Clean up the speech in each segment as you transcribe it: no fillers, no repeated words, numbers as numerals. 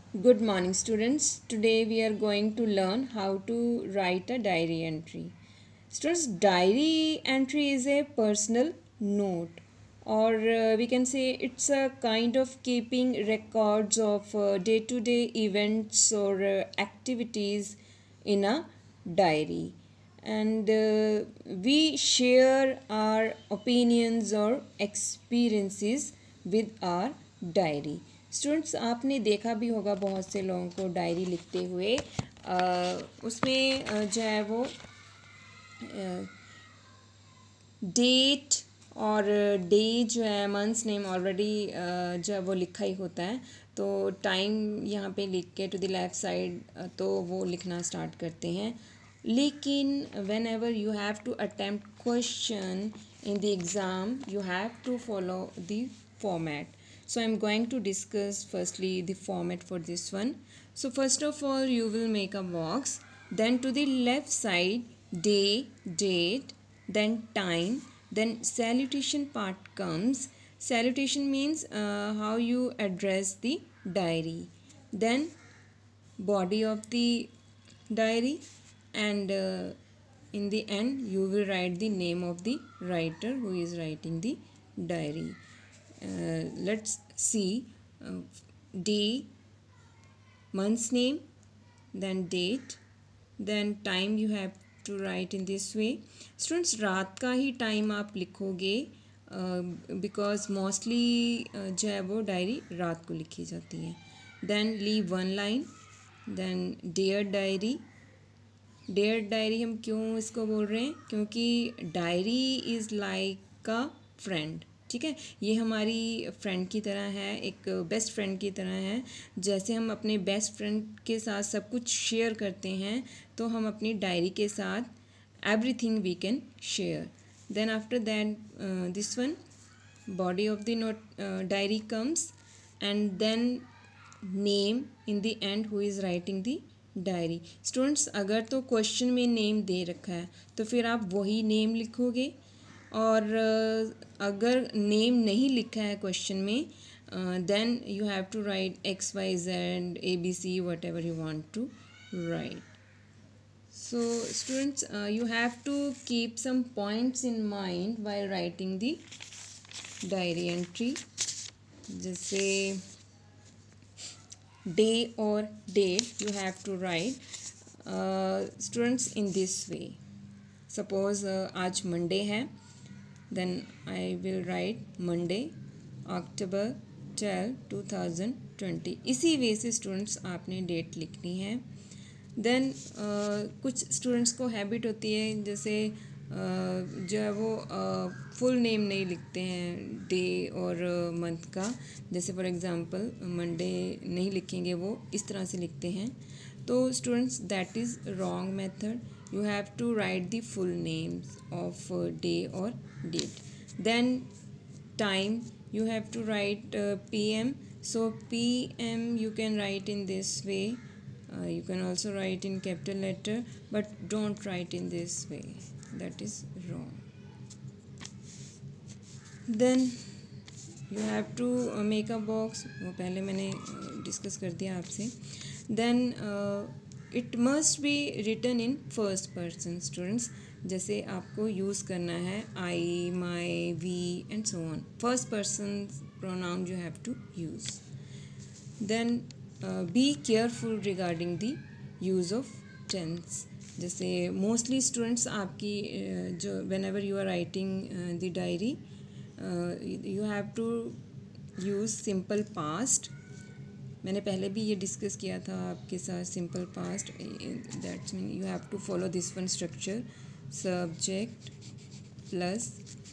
Good morning, students. Today we are going to learn how to write a diary entry. Students, diary entry is a personal note, or we can say it's a kind of keeping records of day to day events or activities in a diary. And we share our opinions or experiences with our diary. Students, आपने देखा भी होगा बहुत से लोगों को diary लिखते हुए उसमें जो है वो डेट और डे जो है मंथ्स नेम ऑलरेडी जो है वो लिखा ही होता है, तो टाइम यहाँ पे लिख के टू द लेफ़्ट साइड तो वो लिखना स्टार्ट करते हैं. लेकिन whenever you have to attempt question in the exam, you have to follow the format. So I'm going to discuss firstly the format for this one. So first of all, you will make a box, then to the left side day, date, then time, then salutation part comes. Salutation means how you address the diary, then body of the diary, and in the end you will write the name of the writer who is writing the diary. Let's see. Day, month's name, then date, then time you have to write in this way. Students, रात का ही time आप लिखोगे because mostly जो है वो diary रात को लिखी जाती है. Then leave one line, then dear diary. Dear diary हम क्यों इसको बोल रहे हैं? क्योंकि diary is like a friend. ठीक है, ये हमारी फ्रेंड की तरह है, एक बेस्ट फ्रेंड की तरह है. जैसे हम अपने बेस्ट फ्रेंड के साथ सब कुछ शेयर करते हैं, तो हम अपनी डायरी के साथ everything we can share. Then after that this one, body of the note diary comes, and then name in the end who is writing the diary. Students, अगर तो क्वेश्चन में नेम दे रखा है तो फिर आप वही नेम लिखोगे, और अगर नेम नहीं लिखा है क्वेश्चन में then you have to write X Y Z A B C whatever you want to write. So students, you have to keep some points in mind while writing the diary entry. जैसे day or date you have to write students in this way. Suppose आज Monday है, then I will write Monday, October 12, 2020. इसी वे से students आपने date लिखनी है. Then कुछ students को हैबिट होती है, जैसे जो है वो फुल नेम नहीं लिखते हैं डे और मंथ का. जैसे फॉर एग्ज़ाम्पल मंडे नहीं लिखेंगे, वो इस तरह से लिखते हैं. तो students, that is wrong method. You have to write the full names of day और date. Then time you have to write PM. So PM you can write in this way. You can also write in capital letter, but don't write in this way. That is wrong. Then you have to make a box. वो पहले मैंने discuss कर दिया आपसे. Then it must be written in first person. Students, जैसे आपको use करना है I, my, we and so on. First person pronoun you have to use. Then be careful regarding the use of tense. जैसे mostly students आपकी जो whenever you are writing the diary you have to use simple past. मैंने पहले भी ये discuss किया था आपके साथ. Simple past, that's mean you have to follow this one structure. Subject plus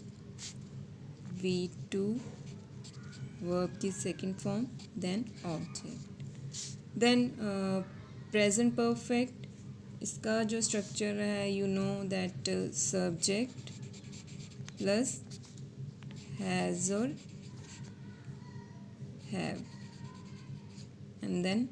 V2 verb की second form, then object. Then present perfect, इसका जो स्ट्रक्चर है you know that subject plus has और have, and then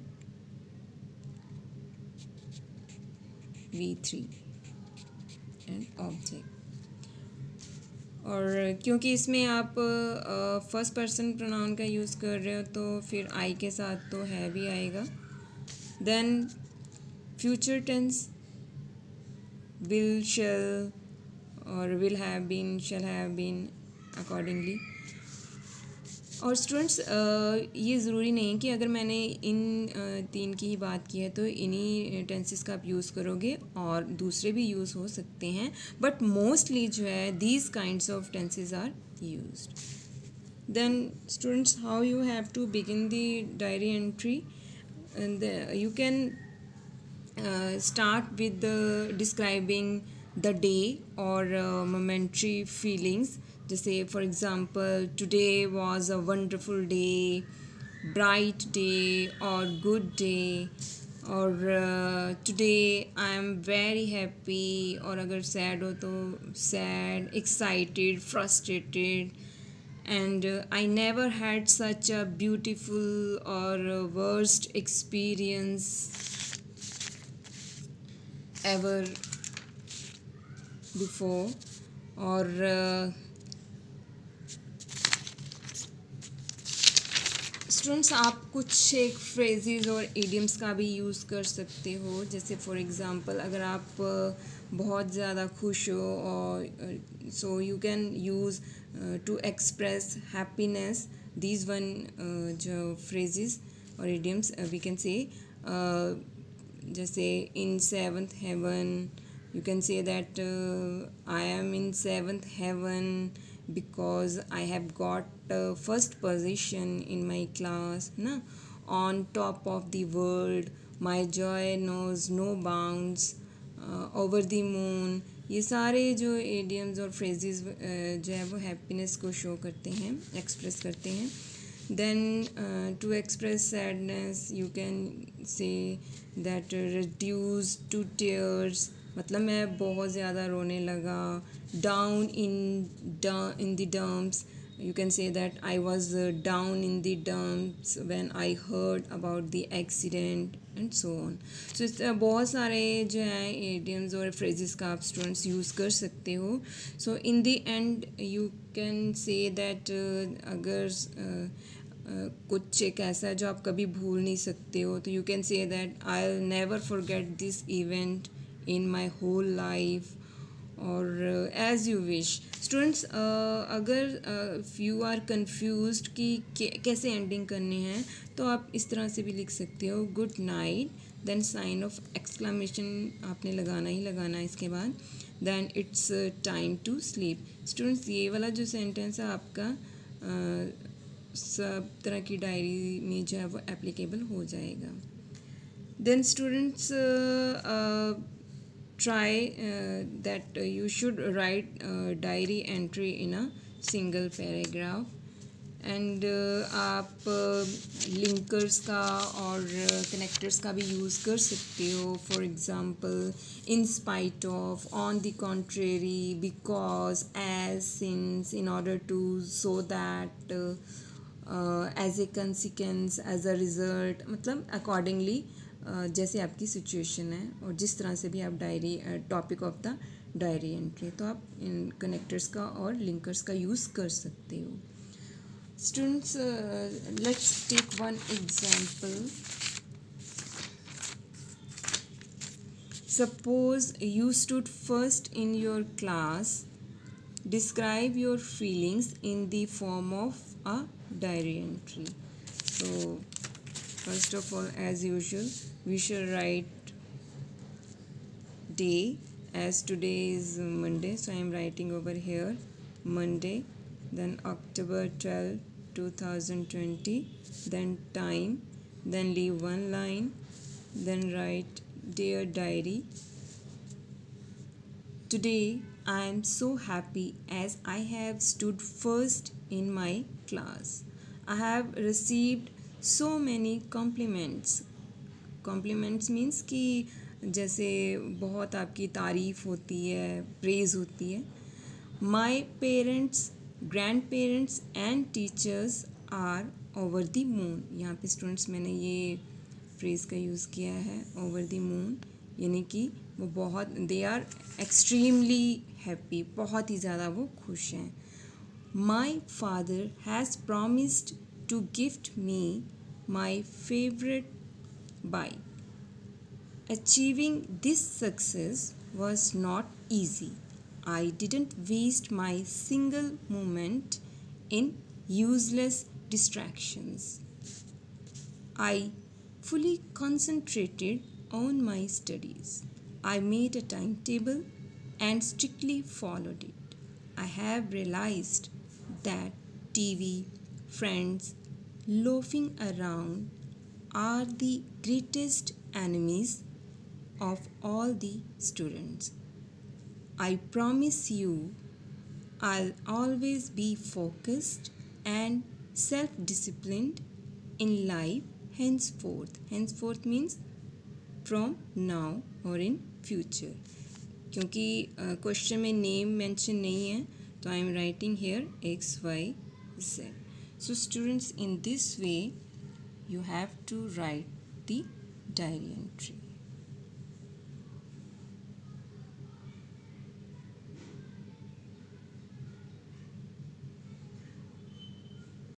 V3 and object. और क्योंकि इसमें आप first person pronoun का यूज़ कर रहे हो तो फिर आई के साथ तो है भी आएगा. Then future tense will, shall और will have been, shall have been accordingly. और स्टूडेंट्स ये ज़रूरी नहीं है कि अगर मैंने इन तीन की ही बात की है तो इन्हीं टेंसेस का आप यूज़ करोगे, और दूसरे भी यूज़ हो सकते हैं, बट मोस्टली जो है these kinds of tenses are used. Then students, how you have to begin the diary entry, and you can start with describing the day or momentary feelings. जैसे for example, today was a wonderful day, bright day or good day, और today I am very happy, और अगर sad हो तो sad, excited, frustrated, and I never had such a beautiful or worst experience ever before. और students आप कुछ एक phrases और इडियम्स का भी यूज़ कर सकते हो. जैसे फॉर एग्ज़ाम्पल अगर आप बहुत ज़्यादा खुश हो, और so you can use to express happiness, these one जो फ्रेजेस और इडियम्स वी कैन से, जैसे in seventh heaven, you can say that I am in seventh heaven because I have got first position in my class ना. On top of the world, my joy knows no bounds, over the moon. ये सारे जो idioms और phrases जो है वो happiness को show करते हैं, express करते हैं. Then to express sadness you can say that reduce to tears, मतलब मैं बहुत ज़्यादा रोने लगा. Down in the dumps, you can say that I was down in the dumps when I heard about the accident, and so on. So इस तरह बहुत सारे जो हैं इडियम्स और फ्रेजेस का आप स्टूडेंट्स यूज़ कर सकते हो. So in the end you can say that अगर कुछ एक ऐसा है जो आप कभी भूल नहीं सकते हो, तो you can say that I will never forget this event in my whole life, और as you wish. स्टूडेंट्स अगर if you are confused कि कैसे एंडिंग करनी है, तो आप इस तरह से भी लिख सकते हो, good night, then sign off exclamation आपने लगाना ही लगाना है इसके बाद, then it's time to sleep. Students ये वाला जो सेंटेंस है आपका सब तरह की डायरी में जो है वो एप्लीकेबल हो जाएगा. देन students try that you should write diary entry in a single paragraph, and आप लिंकर्स का और कनेक्टर्स का भी यूज़ कर सकते हो. For example in spite of, on the contrary, because, as, since, in order to, so that, as a consequence, as a result, मतलब accordingly जैसे आपकी सिचुएशन है और जिस तरह से भी आप diary topic of the diary entry, तो आप इन कनेक्टर्स का और लिंकर्स का यूज़ कर सकते हो. Students let's take one example. Suppose you stood first in your class, describe your feelings in the form of a diary entry. So first of all, as usual, we shall write day, as today is Monday, so I am writing over here Monday, then October 12, 2020, then time, then leave one line, then write dear diary, today I am so happy as I have stood first in my class. I have received so many compliments. Compliments means कि जैसे बहुत आपकी तारीफ़ होती है, praise होती है. My parents, grandparents and teachers are over the moon. यहाँ पे स्टूडेंट्स मैंने ये फ्रेज़ का यूज़ किया है, over the moon. यानी कि वो बहुत, दे आर एक्सट्रीमली हैप्पी, बहुत ही ज़्यादा वो खुश हैं. My father has promised to gift me my favourite bike. Achieving this success was not easy. I didn't waste my single moment in useless distractions. I fully concentrated on my studies. I made a timetable and strictly followed it. I have realized that TV, friends, loafing around are the greatest enemies of all the students. I promise you, I'll always be focused and self disciplined in life henceforth. Henceforth means from now or in future. क्योंकि question में name mention नहीं है, तो I am writing here XYZ. So students, in this way you have to write the diary entry.